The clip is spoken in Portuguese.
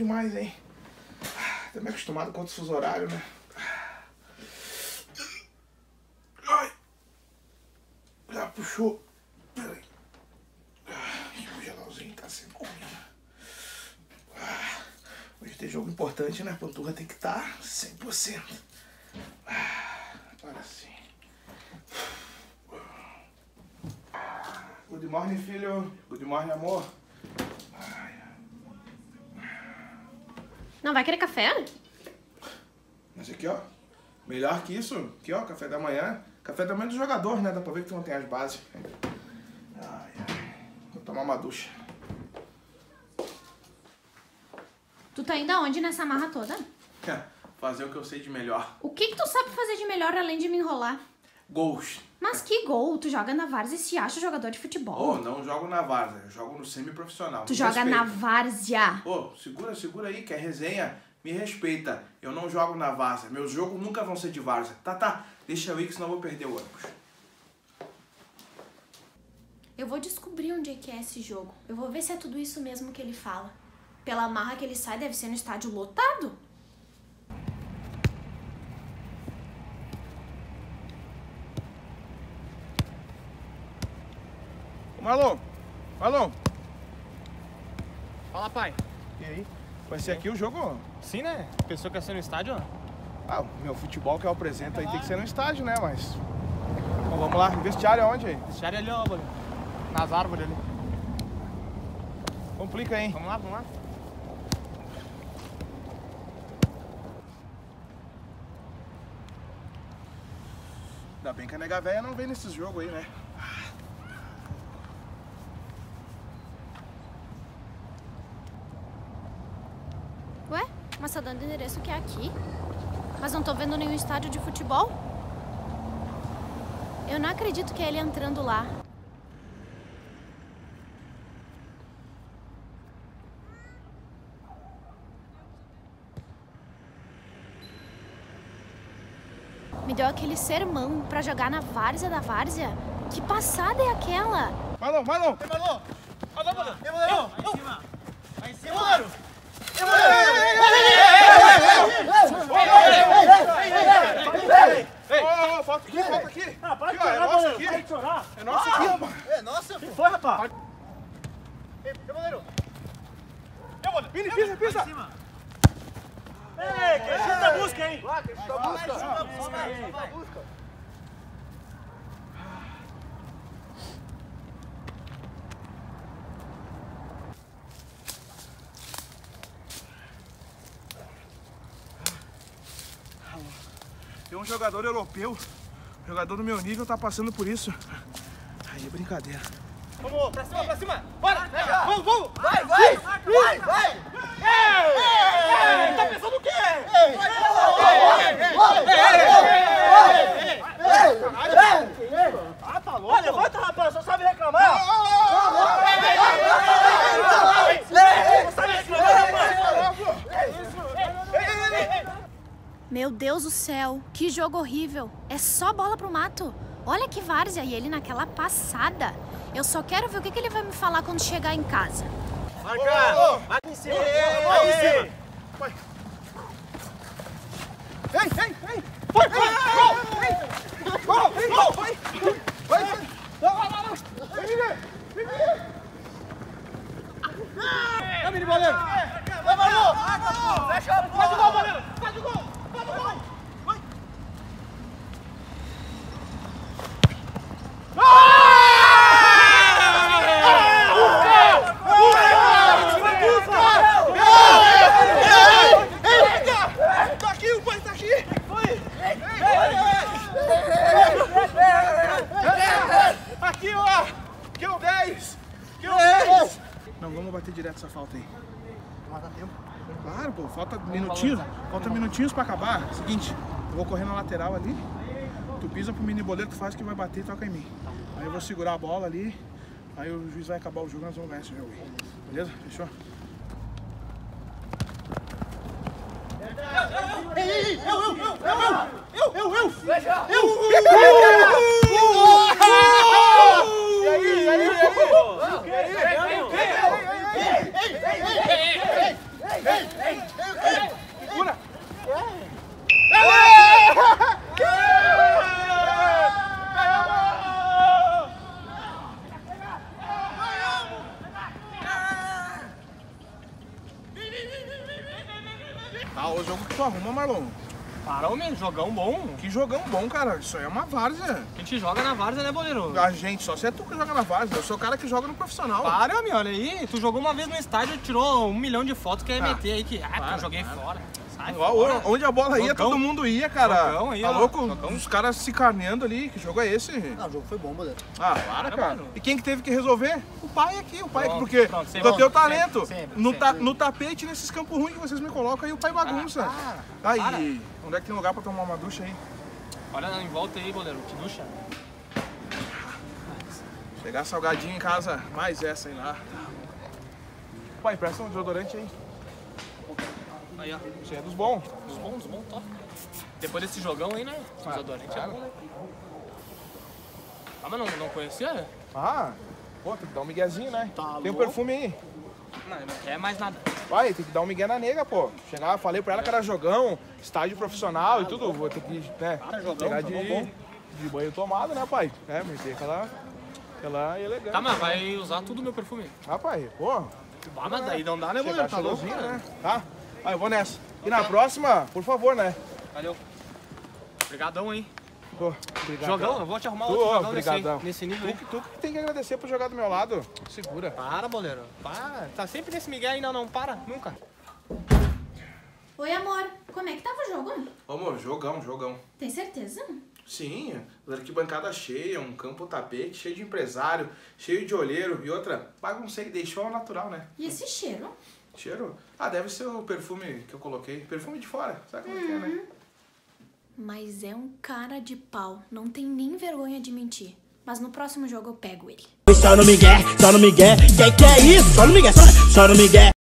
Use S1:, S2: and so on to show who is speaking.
S1: demais, hein? Tô meio acostumado com outros fuso horários, né? Ai! Já puxou. Peraí. O gelauzinho tá sendo comigo. Hoje tem jogo importante, né? A panturra tem que estar 100%. Agora sim. Good morning, filho. Good morning, amor.
S2: Não vai querer café?
S1: Mas aqui, ó. Melhor que isso. Aqui, ó. Café da manhã. Café da manhã do jogador, né? Dá pra ver que tu não tem as bases. Ai, ai. Vou tomar uma ducha.
S2: Tu tá indo aonde nessa marra toda?
S1: Fazer o que eu sei de melhor.
S2: O que tu sabe fazer de melhor além de me enrolar?
S1: Gols.
S2: Mas que gol? Tu joga na várzea e se acha jogador de futebol.
S1: Oh, não jogo na várzea. Eu jogo no semiprofissional.
S2: Tu joga na várzea.
S1: Ô, segura aí, que é resenha. Me respeita. Eu não jogo na várzea. Meus jogos nunca vão ser de várzea. Tá. Deixa eu ir, que senão eu vou perder o ônibus.
S2: Eu vou descobrir onde é que é esse jogo. Eu vou ver se é tudo isso mesmo que ele fala. Pela marra que ele sai, deve ser no estádio lotado.
S1: Marlon!
S3: Fala, pai.
S1: E aí? Vai ser aqui o jogo?
S3: Sim, né? Pensou que ia ser no estádio?
S1: Ah, o meu futebol que eu apresento aí tem que ser no estádio, né? Mas... Bom, vamos lá. Vestiário aonde aí?
S3: Vestiário ali, ó, nas árvores ali.
S1: Complica, hein?
S3: Vamos lá.
S1: Ainda bem que a nega véia não vem nesses jogos aí, né?
S2: Ué? Mas tá dando endereço que é aqui? Mas não tô vendo nenhum estádio de futebol? Eu não acredito que é ele entrando lá. Me deu aquele sermão pra jogar na várzea da várzea? Que passada é aquela?
S1: Marlon!
S3: Ei, Marlon! Olha lá, Marlon! Ei, Marlon! Vai em cima! Vai em cima, Marlon!
S1: Ei! Falta aqui!
S3: Ah, para de
S1: Aqui, ó,
S3: chorar,
S1: é nosso
S3: Marlon!
S1: aqui.
S3: Para de chorar!
S1: É nosso aqui, rapaz!
S3: É nossa? O que foi, rapaz? Ei, Marlon! Ei, Marlon!
S1: Pisa!
S3: Vai em cima! Ei, que chuta a busca, hein?
S1: Chuta a busca! Tem um jogador europeu, jogador do meu nível, tá passando por isso. Aí é brincadeira.
S3: Vamos, pra cima! Bora! Vamos!
S4: Vai!
S3: Ei! Tá pensando o quê? Ah, tá louco? Olha, levanta, rapaz, só sabe reclamar! Só sabe reclamar, rapaz!
S2: Meu Deus do céu, que jogo horrível. É só bola pro mato. Olha que várzea, e ele naquela passada. Eu só quero ver o que ele vai me falar quando chegar em casa.
S3: Marca! Vai em cima! Vai em cima!
S1: Ei!
S3: Vai, menino goleiro! Vai, Marlon! Fecha a bola! Faz o gol, goleiro! Faz o gol! Vai!
S1: Tá aqui, o pai tá aqui! Aqui, ó! Aqui é o 10! Aqui é o 10! Não, vamos bater direto essa falta aí.
S3: Mas dá tempo.
S1: Claro, pô, falta minutinhos pra acabar. Seguinte, eu vou correr na lateral ali, tu pisa pro mini boleiro, tu faz o que vai bater e toca em mim. Aí eu vou segurar a bola ali, aí o juiz vai acabar o jogo e nós vamos ganhar esse jogo aí. Beleza? Fechou? Segura! Ah, o jogo que tu arruma, Marlon.
S3: Para, homem, jogão bom.
S1: Que jogão bom, cara. Isso aí é uma várzea.
S3: A gente joga na várzea, né, boleiro?
S1: A gente, só se é tu que joga na várzea. Eu sou o cara que joga no profissional.
S3: Para, meu, olha aí. Tu jogou uma vez no estádio e tirou 1 milhão de fotos que ia
S1: Ah,
S3: meter aí que
S1: para,
S3: eu joguei
S1: para.
S3: fora. Sai
S1: Ó,
S3: fora.
S1: onde a bola ia,
S3: Jogão.
S1: todo mundo ia, cara.
S3: Jogão aí,
S1: Tá
S3: ó.
S1: louco?
S3: Jogão.
S1: Os caras se carneando ali. Que jogo é esse?
S4: Ah, o jogo foi bom, goleiro.
S1: Ah, para, cara.
S3: mano.
S1: E quem que teve que resolver? O pai aqui, o pai.
S3: Pronto,
S1: Porque
S3: pronto, sem
S1: do teu
S3: volta.
S1: talento,
S3: Sempre,
S1: no,
S3: sempre.
S1: no tapete, nesses campos ruins que vocês me colocam, aí o pai bagunça.
S3: para.
S1: Aí, onde é que tem lugar pra tomar uma ducha aí?
S3: Olha em volta aí, boleiro. Te ducha.
S1: Pegar salgadinho em casa, mais essa aí lá. Pai, presta um desodorante aí.
S3: Aí, ó.
S1: Isso é dos bons.
S3: Dos bons, top. Depois desse jogão aí, né? Desodorante é bom, né? Ah, mas não conhecia?
S1: Ah, pô, tem que dar um miguezinho, né?
S3: Tá
S1: Tem um
S3: louco.
S1: perfume aí.
S3: Não quer mais nada.
S1: Pai, tem que dar um migué na nega, pô. Chegar, falei pra ela que era jogão, estádio profissional e tudo. Vou ter que, né,
S3: jogão,
S1: pegar
S3: jogão bom.
S1: de banho tomado, né, pai? É, meter aquela elegante.
S3: Tá, mas vai usar tudo o meu perfume.
S1: Ah, pai, pô.
S3: Ah, mas daí não dá, né,
S1: Chegar
S3: boleiro? Tá louco,
S1: cheirosinho,
S3: né?
S1: Tá? Aí eu vou nessa. E na próxima, por favor, né?
S3: Valeu. Obrigadão aí.
S1: Pô, obrigado.
S3: Jogão, eu vou te arrumar
S1: Tu,
S3: outro
S1: ó,
S3: jogão
S1: obrigadão.
S3: nesse nível aí.
S1: Tu que tem que agradecer por jogar do meu lado. Segura.
S3: Para, boleiro. Para. Tá sempre nesse migué aí, não para. Nunca.
S2: Oi, amor. Como é que tava o jogo?
S1: Ô, amor, jogão.
S2: Tem certeza?
S1: Sim, arquibancada cheia, um campo tapete, cheio de empresário, cheio de olheiro e outra, baguncei, deixou ao natural, né?
S2: E esse cheiro?
S1: Cheiro? Ah, deve ser o perfume que eu coloquei. Perfume de fora, sabe como que é, né?
S2: Mas é um cara de pau. Não tem nem vergonha de mentir. Mas no próximo jogo eu pego ele.
S4: Só no Miguel, que é isso? Só no Miguel, só no Miguel.